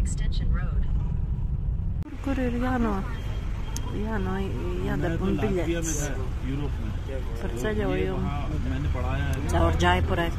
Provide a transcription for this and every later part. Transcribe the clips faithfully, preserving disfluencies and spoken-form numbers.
Kur, kur ir jāno, jāno, jādabūna biļetes par ceļojumu caur Džaipurai.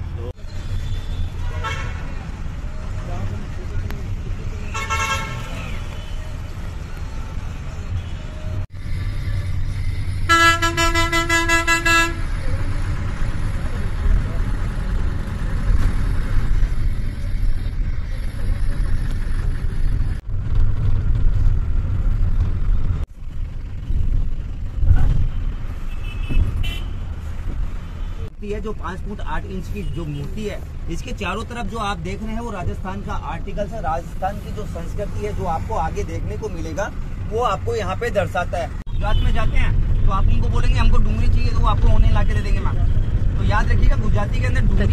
है जो पाँच foot आठ इंच की जो मूर्ति है, इसके चारों तरफ जो आप देख रहे हैं वो राजस्थान का आर्टिकल्स है। राजस्थान की जो संस्कृति है जो आपको आगे देखने को मिलेगा वो आपको यहाँ पे दर्शाता है। गुजरात में जाते हैं तो आप उनको बोलेंगे हमको डूंगरी चाहिए तो वो आपको होने ला के दे देंगे मैम। तो याद रखिएगा गुजराती के अंदर डूंगरी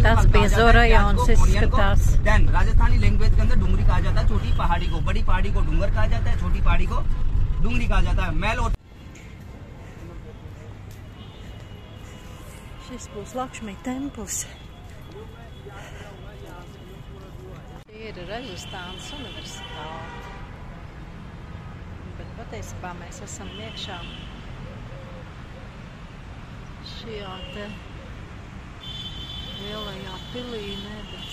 देन राजस्थानी लैंग्वेज के अंदर डूंगरी कहा जाता है छोटी पहाड़ी को, बड़ी पहाड़ी को डूंगर कहा जाता है, छोटी पहाड़ी को डूंगरी कहा जाता है। मैल और Šis būs Lakšmī templis. Tie ir Ražastānas universitāte. Bet patiesībā mēs esam iekšā šajā te lielajā pilī, ne, bet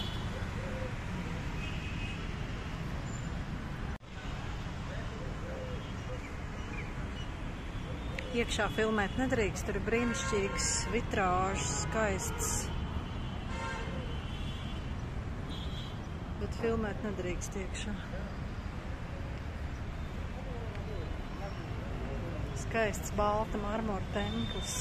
iekšā filmēt nedrīkst, tur ir brīnišķīgs vitrāžs, skaists. Bet filmēt nedrīkst iekšā. Skaists balta marmora templis.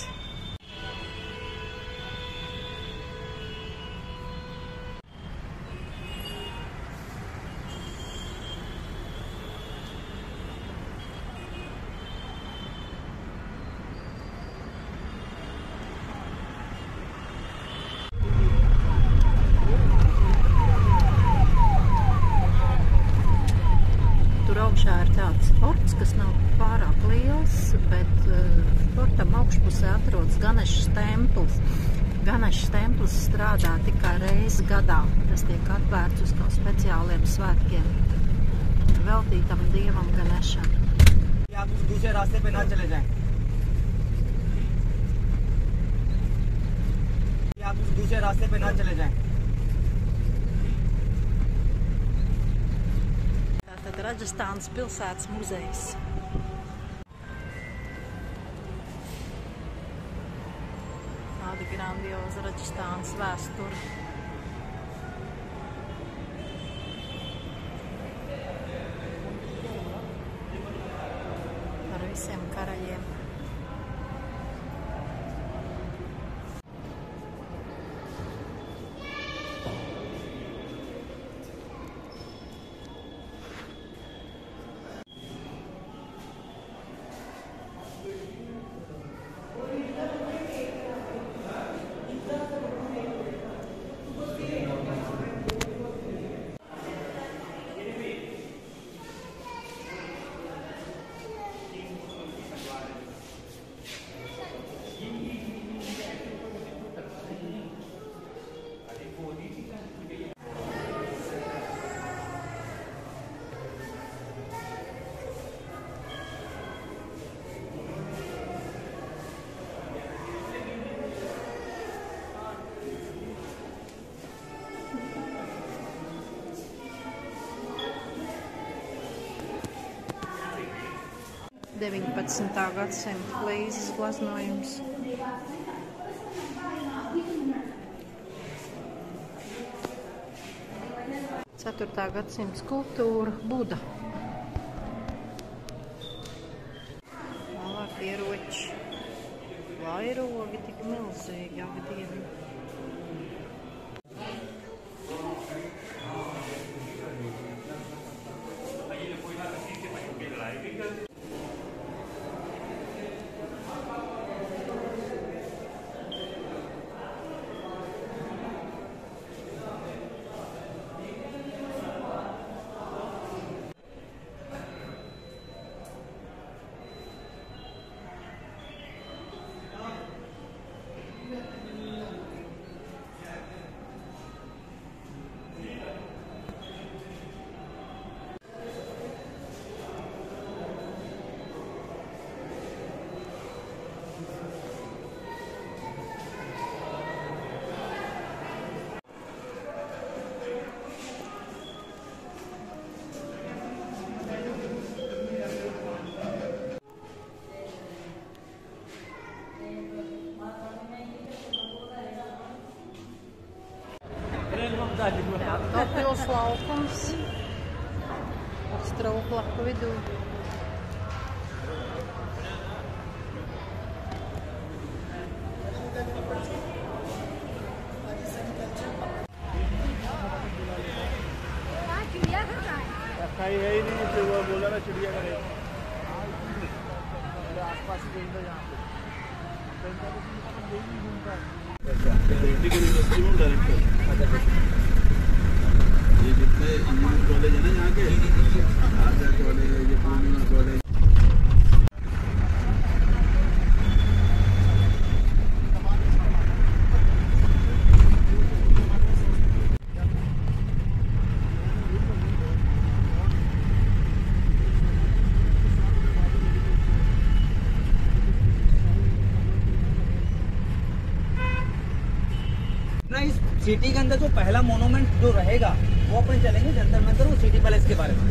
Augšā ir tāds forts, kas nav pārāk liels, bet uh, fortam augšpusē atrodas Ganešas templis. Ganešas templis strādā tikai reizi gadā. Tas tiek atvērts uz kā speciāliem svētkiem, veltītam dievam Ganešam. आप दूसरे रास्ते पे ना चले जाएं। आप दूसरे रास्ते पे ना चले जाएं। Tātad Ražastānas pilsētas muzejs. Tāda grandioza Ražastānas vēsture. Ar visiem karaļiem. deviņpadsmitā gadsimta flīzes glaznojums. ceturtā gadsimta skulptūra Buda. Tālāk ieroči, vairogi tik milzīgi, ak dievi. Kartupils laukums ar strūklaku vidū. कहीं है ही नहीं, तो वो बोला ना चिड़िया करे आसपास यहाँ पे ये जितने इंजीनियरिंग कॉलेज है ना यहाँ के आचार्य कॉलेज, ये पूर्णिमा कॉलेज, इस सिटी के अंदर जो पहला मोनूमेंट जो रहेगा वो अपन चलेंगे जंतर मंतर, वो सिटी पैलेस के बारे में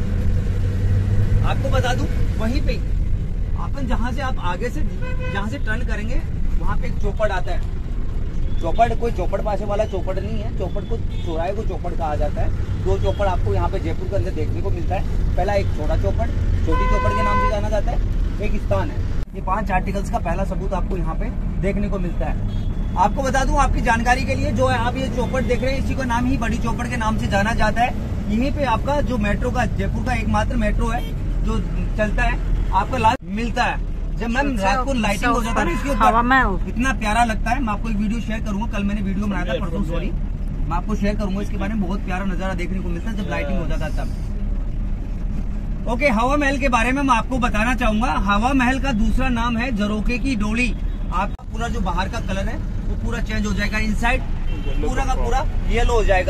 आपको बता दूं। वहीं पे अपन जहां से आप आगे से जहां से टर्न करेंगे वहां पे एक चौपड़ आता है। चौपड़ कोई चौपड़ पासे वाला चौपड़ नहीं है, चौपड़ को चौराहे को चौपड़ कहा जाता है। दो चौपड़ आपको यहाँ पे जयपुर के अंदर देखने को मिलता है। पहला एक छोटा चौपड़, छोटी चौपड़ के नाम से जाना जाता है, एक स्थान है। ये पांच आर्टिकल्स का पहला सबूत आपको यहाँ पे देखने को मिलता है। आपको बता दूं आपकी जानकारी के लिए, जो है आप ये चौपड़ देख रहे हैं इसी का नाम ही बड़ी चौपड़ के नाम से जाना जाता है। यहीं पे आपका जो मेट्रो का, जयपुर का एकमात्र मेट्रो है जो चलता है, आपका लाभ मिलता है। जब मैम रात को लाइटिंग हो जाता है ना इसके ऊपर, इतना प्यारा लगता है। मैं आपको एक वीडियो शेयर करूंगा, कल मैंने वीडियो बनाया था परसों, सॉरी, मैं आपको शेयर करूंगा इसके बारे में। बहुत प्यारा नजारा देखने को मिलता है जब लाइटिंग हो जाता है तब। ओके, हवा महल के बारे में मैं आपको बताना चाहूंगा। हवा महल का दूसरा नाम है झरोखे की डोली। आपका पूरा जो बाहर का कलर है वो पूरा चेंज हो जाएगा, इनसाइड पूरा का पूरा येलो हो जाएगा।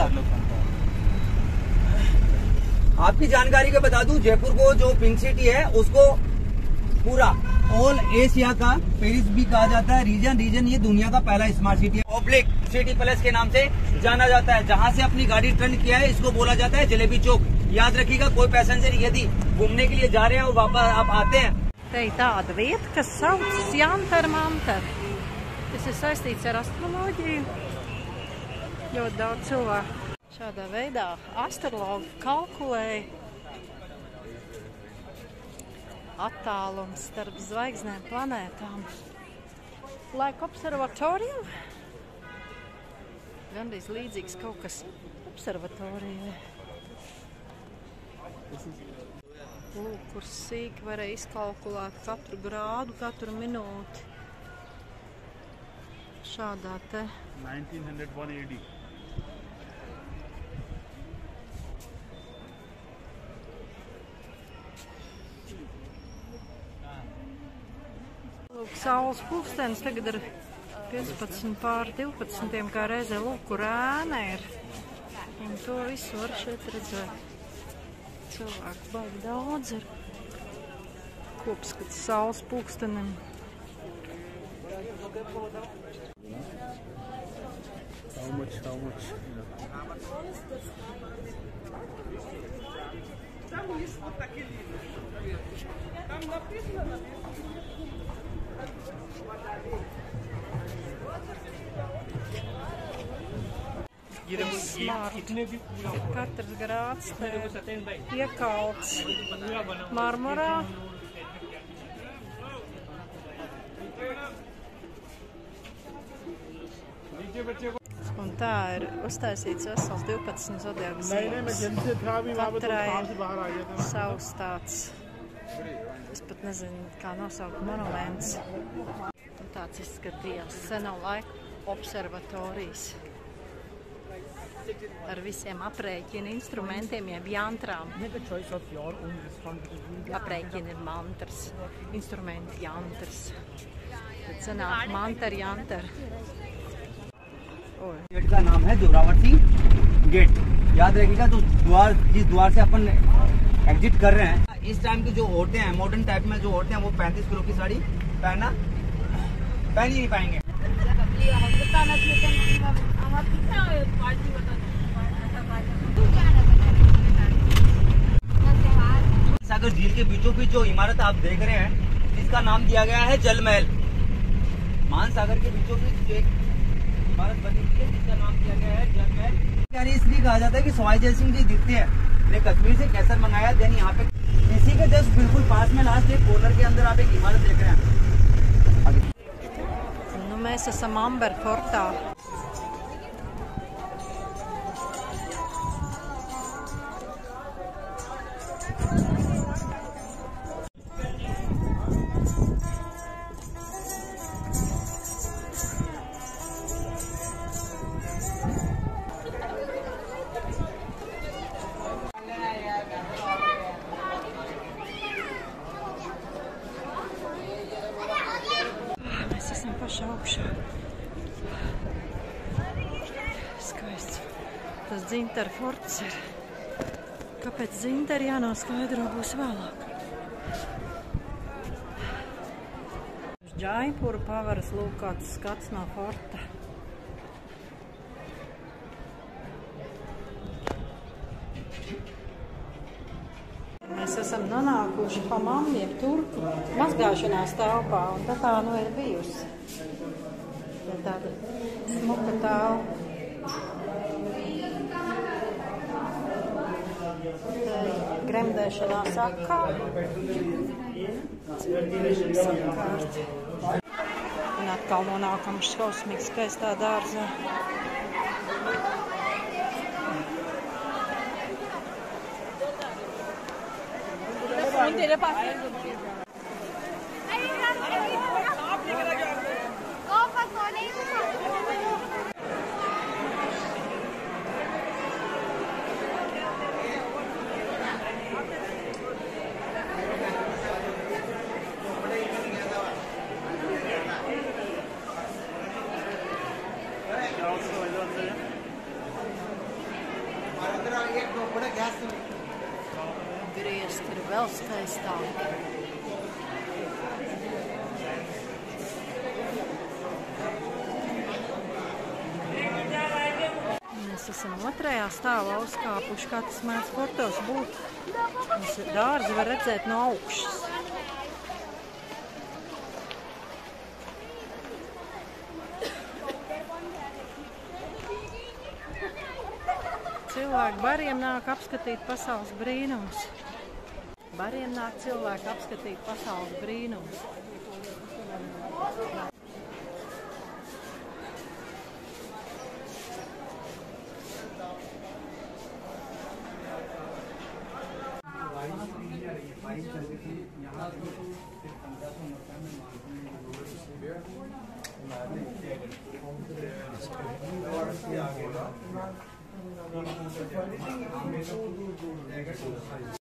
आपकी जानकारी के बता दूं, जयपुर को जो पिंक सिटी है उसको पूरा ऑल एशिया का पेरिस भी कहा जाता है। रीजन रीजन ये दुनिया का पहला स्मार्ट सिटी है। ओब्लिक सिटी पैलेस के नाम से जाना जाता है। जहां से अपनी गाड़ी टर्न किया है इसको बोला जाता है जलेबी चौक। याद रखिएगा, कोई पैसेंजर यदि घूमने के लिए जा रहे हैं और वापस आप आते हैं, Te ir tāda vieta, kas saucas Jantar Mantar. Tas ir saistīts ar astroloģiju. Ļoti daudz cilvēku. Šādā veidā astrologi kalkulē attālums starp zvaigznēm, planētām. Laika observatorijam. Gandrīz līdzīgs kaut kas observatorijai. Lūk, kur sīk varēja izkalkulēt katru grādu, katru minūti. Šādā te. nineteen hundred one A D. Lūk, saules pulkstenis tagad ir piecpadsmit pār divpadsmit, kā reizē, lūk, kur ēna ir. Un to visu var šeit redzēt. Cilvēku baigi daudz ir. Kopskats saules pulkstenim. How much, how much? Katrs grāds te iekalts marmorā. Un tā ir uztaisīts vesels divpadsmit zodiaku zīmes. Katrai savs tāds, es pat nezinu, kā nosaukt, monuments. Un tāds izskatījās seno laiku observatorijas. Ar visiem aprēķina instrumentiem, jeb jantrām. Aprēķina ir mantras, instrumenti jantras. Tad sanāk mantar jantar. Gate का नाम है जोरावर्ती gate. याद रखिएगा, तो द्वार, जिस द्वार से अपन एग्जिट कर रहे हैं, इस टाइम की जो औरतें हैं, मॉडर्न टाइप में जो औरतें हैं, वो पैंतीस किलो की साड़ी पहनना पहन ही नहीं पाएंगे। सागर झील के बीचों बीच जो इमारत आप देख रहे हैं, इसका नाम दिया गया है जल महल। मान सागर के बीचों बीच एक इमारत बनी हुई है जिसका नाम दिया गया है जल महल। यानी इसलिए कहा जाता है कि सवाई जय सिंह जी दिखते हैं। ने कश्मीर से कैसर मंगाया, देन यहाँ पे इसी के जस्ट बिल्कुल पास में लास्ट एक कॉर्नर के अंदर आप एक इमारत देख रहे हैं। Nu, mēs esam Amber fortā. Mēs esam pašā augšā. Skaists. Tas Dzintara forts ir. Kāpēc Dzintara jānoskaidro būs vēlāk. Uz Džaipuru pavaras lūk kāds skats no forta. Mēs esam nonākuši Hamam, jeb turku mazgāšanās telpā, un tā tā nu ir bijusi. Tā tāda smuka telpa. Gremdēšanās akā. Sakārt. Un atkal nonākam šausmīgi skaistā dārzā. तेरे पास Griezt ir vēl skaistāk. Mēs esam otrajā stāvā uzkāpuši, kā tas mēdz fortos būt. Mums dārzi var redzēt no augšas. Cilvēki bariem nāk apskatīt pasaules brīnumus. Bariem nāk cilvēki apskatīt pasaules brīnumus.